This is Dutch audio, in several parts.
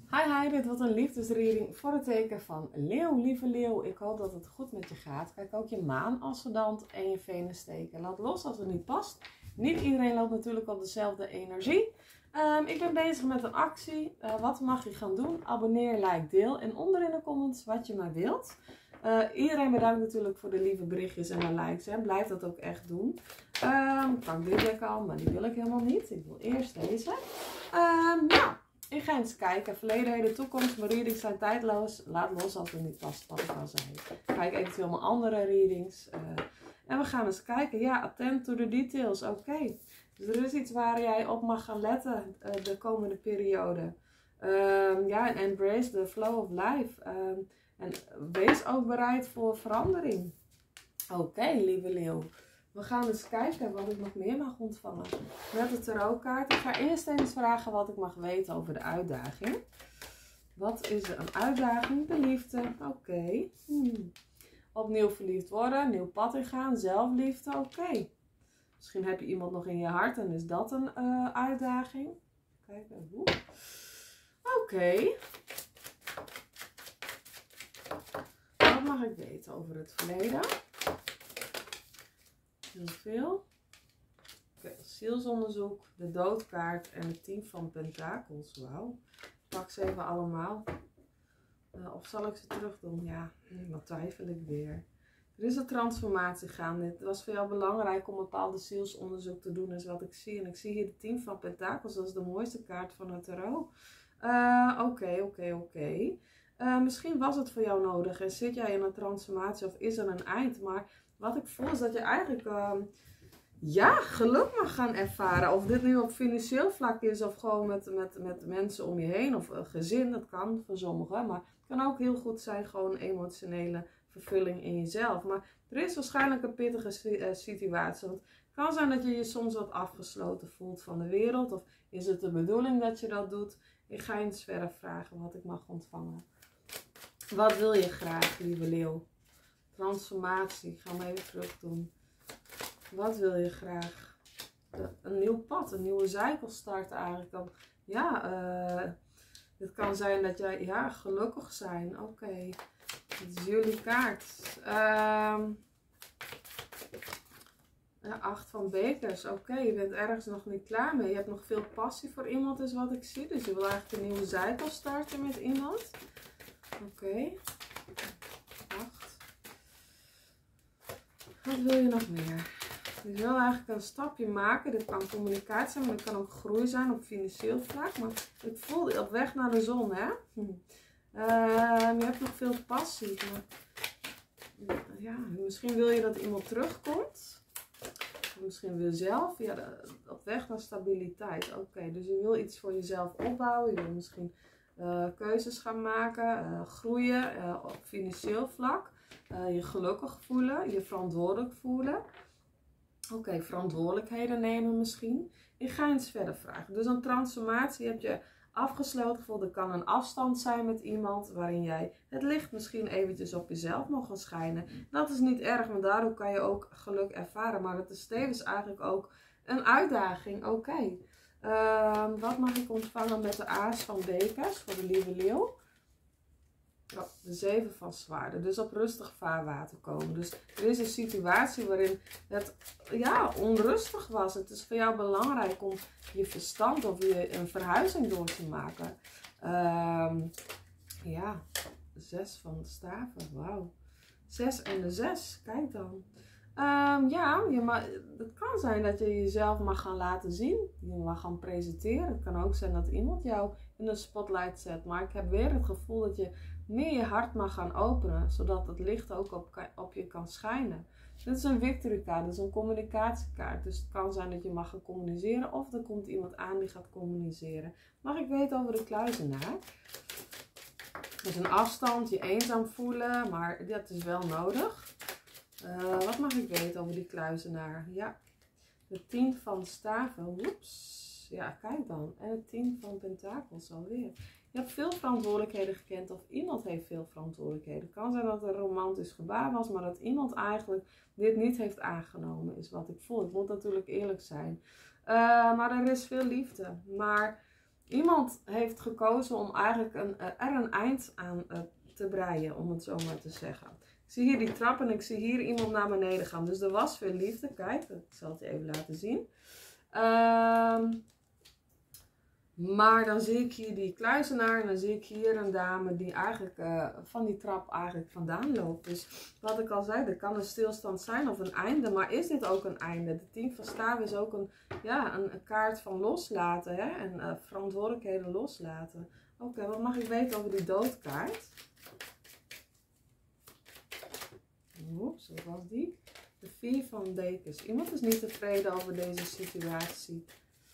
Hi, dit wordt een liefdesreading voor het teken van Leeuw. Lieve Leeuw, ik hoop dat het goed met je gaat. Kijk ook je maan, ascendant en je Venus teken. Laat los als het niet past. Niet iedereen loopt natuurlijk op dezelfde energie. Ik ben bezig met een actie. Wat mag je gaan doen? Abonneer, like, deel en onder in de comments wat je maar wilt. Iedereen bedankt natuurlijk voor de lieve berichtjes en de likes. Hè. Blijf dat ook echt doen. Ik pak dit deck al, maar die wil ik helemaal niet. Ik wil eerst deze. Ik ga eens kijken. Verleden, heden, toekomst. Mijn readings zijn tijdloos. Laat los als het niet past, wat ik al zei. Kijk eventueel mijn andere readings. En we gaan eens kijken. Ja, attent to the details. Oké. Dus er is iets waar jij op mag gaan letten de komende periode. Ja, en embrace the flow of life. En wees ook bereid voor verandering. Oké, lieve Leeuw. We gaan eens kijken wat ik nog meer mag ontvangen. Met de tarotkaart. Ik ga eerst eens vragen wat ik mag weten over de uitdaging. Wat is er een uitdaging? De liefde. Oké. Opnieuw verliefd worden. Nieuw pad ingaan. Zelfliefde. Oké. Misschien heb je iemand nog in je hart en is dat een uitdaging. Kijk. Oké. Wat mag ik weten over het verleden? Heel veel. Oké, zielsonderzoek, de doodkaart en het 10 van pentakels. Wauw. Ik pak ze even allemaal. Of zal ik ze terug doen? Ja, dan twijfel ik weer. Er is een transformatie gaande. Het was voor jou belangrijk om een bepaalde zielsonderzoek te doen, is wat ik zie. En ik zie hier de 10 van pentakels. Dat is de mooiste kaart van het tarot. Oké. Misschien was het voor jou nodig en zit jij in een transformatie of is er een eind. Maar wat ik voel is dat je eigenlijk geluk mag gaan ervaren. Of dit nu op financieel vlak is of gewoon met mensen om je heen of een gezin. Dat kan voor sommigen. Maar het kan ook heel goed zijn gewoon emotionele vervulling in jezelf. Maar er is waarschijnlijk een pittige situatie. Want het kan zijn dat je je soms wat afgesloten voelt van de wereld. Of is het de bedoeling dat je dat doet? Ik ga eens verder vragen wat ik mag ontvangen. Wat wil je graag, lieve Leeuw? Transformatie. Gaan we even terug doen. Wat wil je graag? Een nieuw pad, een nieuwe cycle start eigenlijk. Het kan zijn dat jij gelukkig zijn. Oké. Dit is jullie kaart. 8 van bekers. Oké, je bent ergens nog niet klaar mee. Je hebt nog veel passie voor iemand, is wat ik zie. Dus je wil eigenlijk een nieuwe cycle starten met iemand. Oké. 8. Wat wil je nog meer? Je wil eigenlijk een stapje maken. Dit kan communicatie zijn, maar het kan ook groei zijn op financieel vlak. Maar ik voel op weg naar de zon, hè? Je hebt nog veel passie. Maar, ja, misschien wil je dat iemand terugkomt. Misschien wil je zelf. Ja, op weg naar stabiliteit. Oké, dus je wil iets voor jezelf opbouwen. Je wil misschien keuzes gaan maken. Groeien op financieel vlak. Je gelukkig voelen. Je verantwoordelijk voelen. Oké, verantwoordelijkheden nemen misschien. Ik ga eens verder vragen. Dus een transformatie heb je afgesloten gevoeld. Er kan een afstand zijn met iemand waarin jij het licht misschien eventjes op jezelf mag gaan schijnen. Dat is niet erg, maar daardoor kan je ook geluk ervaren. Maar het is tevens eigenlijk ook een uitdaging. Oké. Wat mag ik ontvangen met de aas van bekers voor de lieve Leeuw? Oh, de 7 van zwaarden. Dus op rustig vaarwater komen. Dus er is een situatie waarin het onrustig was. Het is voor jou belangrijk om je verstand of je een verhuizing door te maken. 6 van de staven. Wauw. 6 en de 6. Kijk dan. Het kan zijn dat je jezelf mag gaan laten zien. Je mag gaan presenteren. Het kan ook zijn dat iemand jou in de spotlight zet. Maar ik heb weer het gevoel dat je meer je hart mag gaan openen. Zodat het licht ook op je kan schijnen. Dit is een victory kaart. Dit is een communicatiekaart. Dus het kan zijn dat je mag gaan communiceren. Of er komt iemand aan die gaat communiceren. Mag ik weten over de kluizenaar? Dus een afstand, je eenzaam voelen. Maar dat is wel nodig. Wat mag ik weten over die kluizenaar? Ja, de 10 van staven. Oeps. Ja, kijk dan. En het 10 van pentakels alweer. Je hebt veel verantwoordelijkheden gekend of iemand heeft veel verantwoordelijkheden. Het kan zijn dat er een romantisch gebaar was, maar dat iemand eigenlijk dit niet heeft aangenomen, is wat ik voel. Ik moet natuurlijk eerlijk zijn. Maar er is veel liefde. Maar Iemand heeft gekozen om eigenlijk er een eind aan te breien, om het zo maar te zeggen. Ik zie hier die trap en ik zie hier iemand naar beneden gaan. Dus er was veel liefde. Kijk, ik zal het je even laten zien. Maar dan zie ik hier die kluizenaar en dan zie ik hier een dame die eigenlijk van die trap eigenlijk vandaan loopt. Dus wat ik al zei, er kan een stilstand zijn of een einde, maar is dit ook een einde? De 10 van staven is ook een kaart van loslaten, hè? En verantwoordelijkheden loslaten. Oké, wat mag ik weten over die doodkaart? Oeps, wat was die? De 4 van dekens. Iemand is niet tevreden over deze situatie.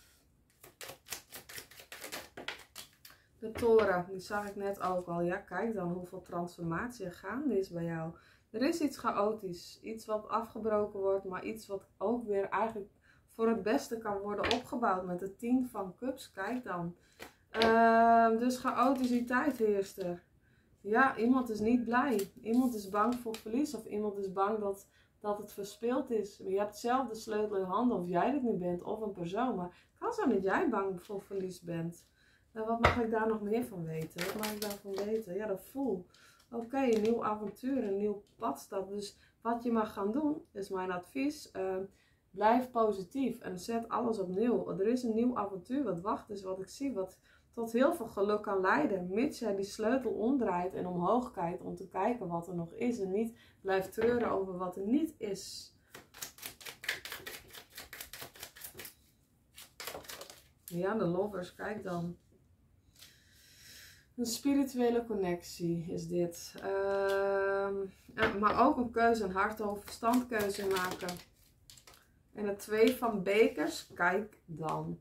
De toren, die zag ik net ook al. Ja, kijk dan hoeveel transformatie er gaande is bij jou. Er is iets chaotisch. Iets wat afgebroken wordt, maar iets wat ook weer eigenlijk voor het beste kan worden opgebouwd. Met de 10 van cups, kijk dan. Dus chaoticiteit heerst er. Ja, iemand is niet blij. Iemand is bang voor verlies. Of iemand is bang dat het verspeeld is. Je hebt zelf de sleutel in handen, of jij het nu bent, of een persoon. Maar het kan zo dat jij bang voor verlies bent. Nou, wat mag ik daar nog meer van weten? Wat mag ik daarvan weten? Ja, dat voel. Oké, een nieuw avontuur, een nieuw padstap. Dus wat je mag gaan doen, is mijn advies. Blijf positief en zet alles op nul. Er is een nieuw avontuur wat wacht is, wat ik zie, wat tot heel veel geluk kan leiden. Mits jij die sleutel omdraait en omhoog kijkt om te kijken wat er nog is. En niet blijft treuren over wat er niet is. Ja, de lovers, kijk dan. Een spirituele connectie is dit. Maar ook een keuze, een hart over verstand keuze maken. En het 2 van bekers, kijk dan.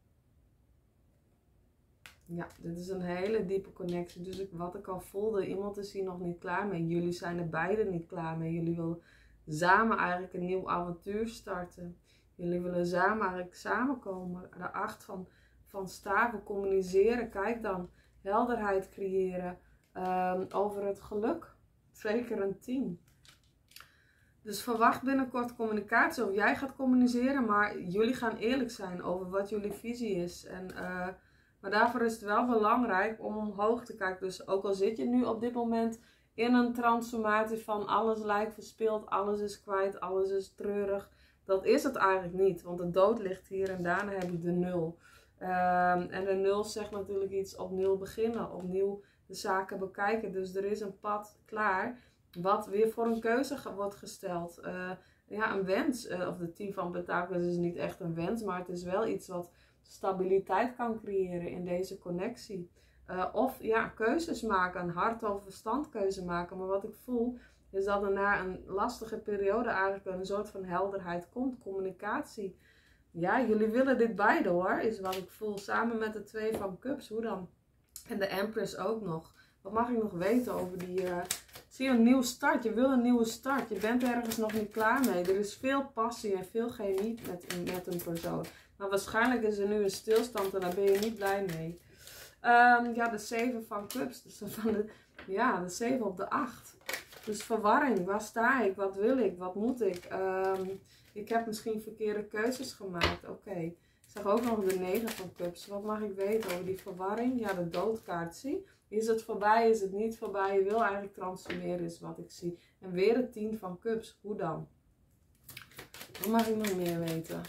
Ja, dit is een hele diepe connectie. Dus wat ik al voelde, iemand is hier nog niet klaar mee. Jullie zijn er beide niet klaar mee. Jullie willen samen eigenlijk een nieuw avontuur starten. Jullie willen samen eigenlijk samenkomen. De 8 van staven, communiceren. Kijk dan. Helderheid creëren. Over het geluk. 2 keer een 10. Dus verwacht binnenkort communicatie. Of jij gaat communiceren. Maar jullie gaan eerlijk zijn over wat jullie visie is. Maar daarvoor is het wel belangrijk om omhoog te kijken. Dus ook al zit je nu op dit moment in een transformatie van alles lijkt verspild. Alles is kwijt. Alles is treurig. Dat is het eigenlijk niet. Want de dood ligt hier en daarna heb je de 0. En de 0 zegt natuurlijk iets opnieuw beginnen, opnieuw de zaken bekijken. Dus er is een pad klaar wat weer voor een keuze wordt gesteld. Ja, een wens, of de 10 van pentakels is niet echt een wens, maar het is wel iets wat stabiliteit kan creëren in deze connectie. Of ja, keuzes maken, een hart over verstand keuze maken. Maar wat ik voel is dat er na een lastige periode eigenlijk een soort van helderheid komt, communicatie. Ja, jullie willen dit beide hoor, is wat ik voel. Samen met de 2 van cups, hoe dan? En de Empress ook nog. Wat mag ik nog weten over die... Zie je een nieuwe start, je wil een nieuwe start. Je bent ergens nog niet klaar mee. Er is veel passie en veel chemie met een persoon. Maar waarschijnlijk is er nu een stilstand en daar ben je niet blij mee. Ja, de 7 van cups. Dus de 7 op de 8. Dus verwarring, waar sta ik? Wat wil ik? Wat moet ik? Ik heb misschien verkeerde keuzes gemaakt. Oké. Ik zag ook nog de 9 van cups. Wat mag ik weten over die verwarring? Ja, de doodkaart, zie. Is het voorbij? Is het niet voorbij? Je wil eigenlijk transformeren, is wat ik zie. En weer de 10 van cups. Hoe dan? Wat mag ik nog meer weten?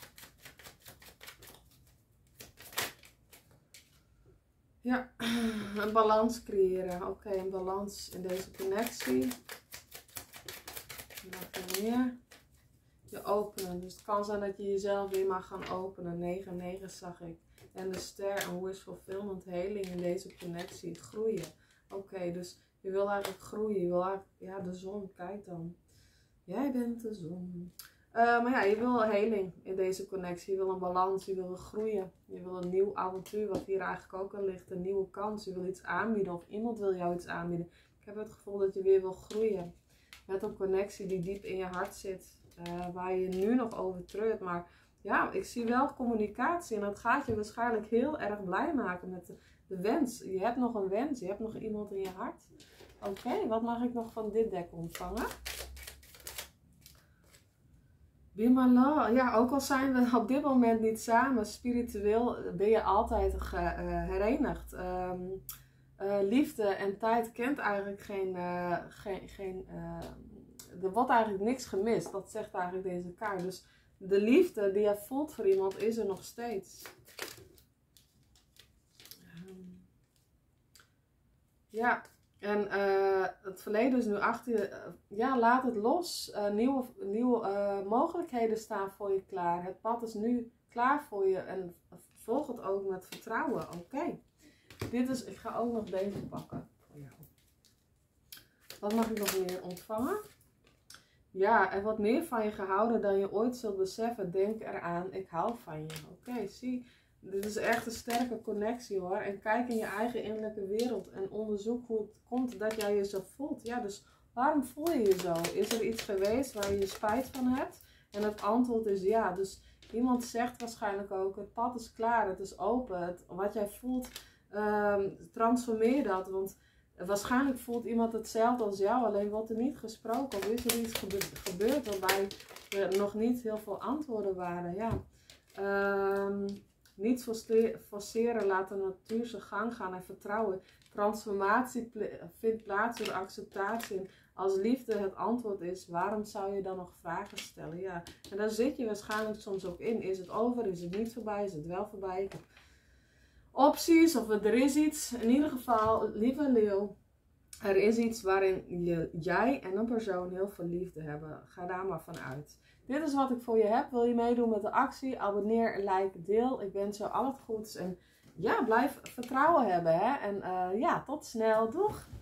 Ja, een balans creëren. Oké, een balans in deze connectie. Nog meer. Je openen. Dus het kan zijn dat je jezelf weer mag gaan openen. 9-9 zag ik. En de ster, een wish fulfillment, heling in deze connectie. Groeien. Oké, dus je wil eigenlijk groeien. Je wil eigenlijk, ja, de zon. Kijk dan. Jij bent de zon. Maar ja, je wil heling in deze connectie. Je wil een balans. Je wil groeien. Je wil een nieuw avontuur. Wat hier eigenlijk ook al ligt. Een nieuwe kans. Je wil iets aanbieden. Of iemand wil jou iets aanbieden. Ik heb het gevoel dat je weer wil groeien. Met een connectie die diep in je hart zit. Waar je nu nog over treurt. Maar ja, ik zie wel communicatie. En dat gaat je waarschijnlijk heel erg blij maken met de wens. Je hebt nog een wens. Je hebt nog iemand in je hart. Oké, wat mag ik nog van dit dek ontvangen? Be my love. Ja, ook al zijn we op dit moment niet samen, spiritueel ben je altijd herenigd. Liefde en tijd kent eigenlijk er wordt eigenlijk niks gemist. Dat zegt eigenlijk deze kaart. Dus de liefde die je voelt voor iemand is er nog steeds. Ja, en het verleden is nu achter je. Ja, laat het los. Nieuwe mogelijkheden staan voor je klaar. Het pad is nu klaar voor je. En volg het ook met vertrouwen. Oké. Dit is, ik ga ook nog deze pakken voor jou. Wat mag ik nog meer ontvangen? Ja, er wordt meer van je gehouden dan je ooit zult beseffen. Denk eraan, ik hou van je. Oké, zie. Dit is echt een sterke connectie hoor. En kijk in je eigen innerlijke wereld. En onderzoek hoe het komt dat jij je zo voelt. Ja, dus waarom voel je je zo? Is er iets geweest waar je spijt van hebt? En het antwoord is ja. Dus iemand zegt waarschijnlijk ook, het pad is klaar. Het is open. Wat jij voelt, transformeer dat. Want waarschijnlijk voelt iemand hetzelfde als jou. Alleen wordt er niet gesproken. Of is er iets gebeurd waarbij er nog niet heel veel antwoorden waren. Ja. Niet forceren, laat de natuur zijn gang gaan en vertrouwen. Transformatie vindt plaats door acceptatie. En als liefde het antwoord is, waarom zou je dan nog vragen stellen? Ja. En daar zit je waarschijnlijk soms ook in. Is het over? Is het niet voorbij? Is het wel voorbij? Ik heb opties of er is iets. In ieder geval, lieve leeuw, er is iets waarin jij en een persoon heel veel liefde hebben. Ga daar maar van uit. Dit is wat ik voor je heb. Wil je meedoen met de actie? Abonneer, like, deel. Ik wens je al het goeds. En ja, blijf vertrouwen hebben. Hè? En ja, tot snel. Doeg!